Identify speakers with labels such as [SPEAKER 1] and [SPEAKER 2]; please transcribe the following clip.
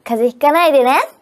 [SPEAKER 1] 風邪ひかないでね。